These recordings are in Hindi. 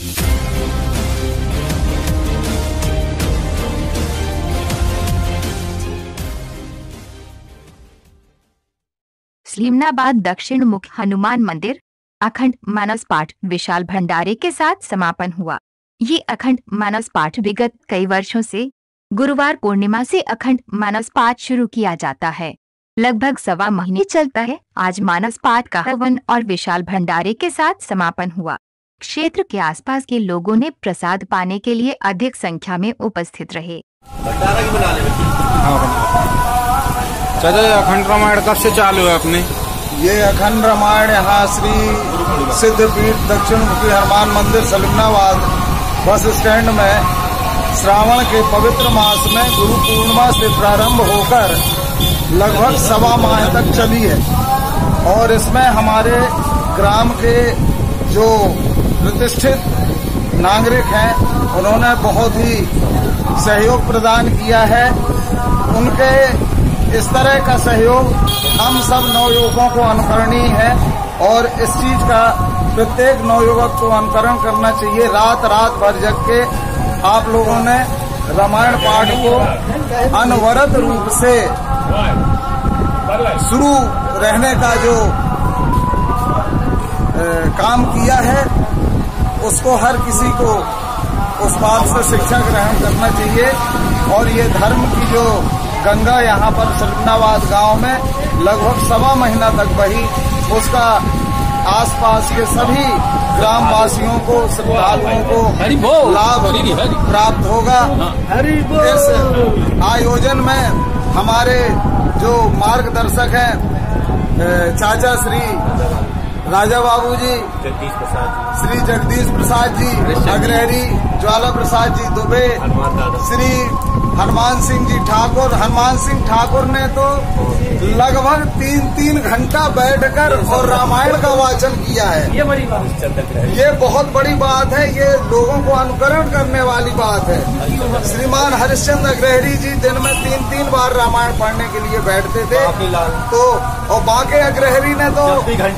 सलीमनाबाद दक्षिण मुख हनुमान मंदिर अखंड मानस पाठ विशाल भंडारे के साथ समापन हुआ। ये अखंड मानस पाठ विगत कई वर्षों से गुरुवार पूर्णिमा से अखंड मानस पाठ शुरू किया जाता है। लगभग 1.25 महीने चलता है। आज मानस पाठ का हवन और विशाल भंडारे के साथ समापन हुआ। क्षेत्र के आसपास के लोगों ने प्रसाद पाने के लिए अधिक संख्या में उपस्थित रहे। चाचा, अखंड रामायण कब से चालू है अपने? ये अखंड रामायण यहाँ श्री सिद्धपीठ दक्षिण मुखी हनुमान मंदिर सलीमनाबाद बस स्टैंड में श्रावण के पवित्र मास में गुरु पूर्णिमा से प्रारंभ होकर लगभग 1.25 माह तक चली है। और इसमें हमारे ग्राम के जो प्रतिष्ठित नागरिक हैं उन्होंने बहुत ही सहयोग प्रदान किया है। उनके इस तरह का सहयोग हम सब नवयुवकों को अनुकरणीय है और इस चीज का प्रत्येक नवयुवक को अनुकरण करना चाहिए। रात भर जग के आप लोगों ने रामायण पाठ को अनवरत रूप से शुरू रहने का जो काम किया है उसको हर किसी को उस बात से शिक्षा ग्रहण करना चाहिए। और ये धर्म की जो गंगा यहाँ पर सलीमनाबाद गांव में लगभग 1.25 महीना तक बही, उसका आसपास के सभी ग्रामवासियों को, श्रद्धालुओं को लाभ प्राप्त होगा। इस आयोजन में हमारे जो मार्गदर्शक हैं चाचा श्री राजा बाबू जी, श्री जगदीश प्रसाद जी अग्रहरी, ज्वाला प्रसाद जी दुबे, श्री हनुमान सिंह जी ठाकुर। हनुमान सिंह ठाकुर ने तो लगभग 3 घंटा बैठकर और रामायण का वाचन किया है। ये बहुत बड़ी बात है, ये लोगों को अनुकरण करने वाली बात है। श्रीमान हरिश्चंद्र अग्रहरी जी दिन में 3 बार रामायण पढ़ने के लिए बैठते थे। तो और बाकी अग्रहरी ने तो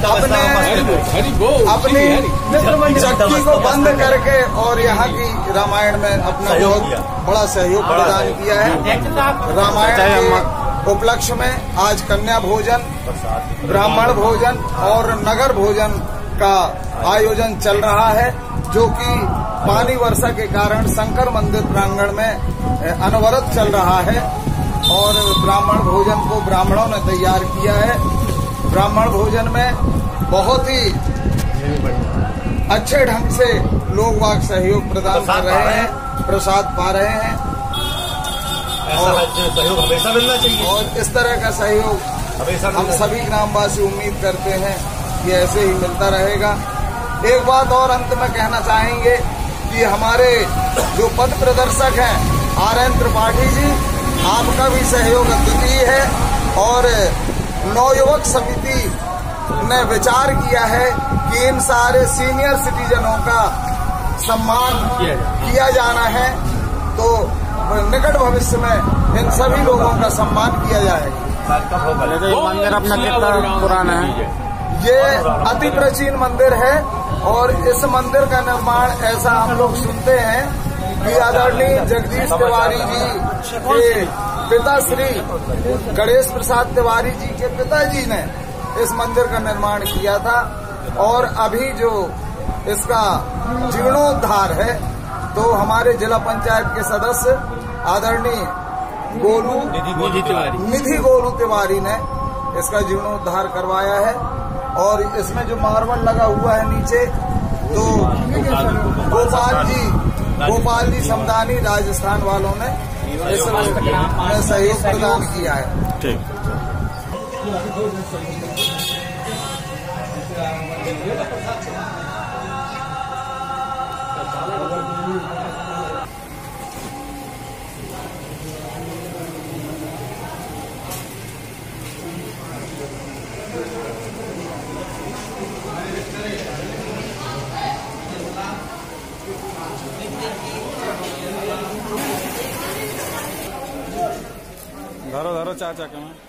अपनी चक्की को बंद करके और यहाँ की रामायण में अपना बहुत बड़ा सहयोग प्रदान किया है। रामायण के उपलक्ष्य में आज कन्या भोजन, ब्राह्मण भोजन और नगर भोजन का आयोजन चल रहा है, जो कि पानी वर्षा के कारण शंकर मंदिर प्रांगण में अनवरत चल रहा है। और ब्राह्मण भोजन को ब्राह्मणों ने तैयार किया है। ब्राह्मण भोजन में बहुत ही अच्छे ढंग से लोग वाग सहयोग प्रदान कर रहे हैं, प्रसाद पा रहे हैं। और सहयोग हमेशा मिलना चाहिए और इस तरह का सहयोग हम सभी ग्रामवासी उम्मीद करते हैं कि ऐसे ही मिलता रहेगा। एक बात और अंत में कहना चाहेंगे कि हमारे जो पथ प्रदर्शक हैं RN त्रिपाठी जी, आपका भी सहयोग अद्वितीय है। और नवयुवक समिति ने विचार किया है कि इन सारे सीनियर सिटीजनों का सम्मान किया जाना है, तो निकट भविष्य में इन सभी लोगों का सम्मान किया जाएगा। मंदिर अपना कितना पुराना है? ये अति प्राचीन मंदिर है और इस मंदिर का निर्माण ऐसा हम लोग सुनते हैं कि आदरणीय जगदीश तिवारी जी के पिता श्री गणेश प्रसाद तिवारी जी के पिताजी ने इस मंदिर का निर्माण किया था। और अभी जो इसका जीर्णोद्धार है तो हमारे जिला पंचायत के सदस्य आदरणीय निधि गोलू तिवारी ने इसका जीर्णोद्धार करवाया है। और इसमें जो मार्बल लगा हुआ है नीचे, तो गोपाल जी समदानी राजस्थान वालों ने इसमें सहयोग प्रदान किया है। ठीक। धरो चाचा के में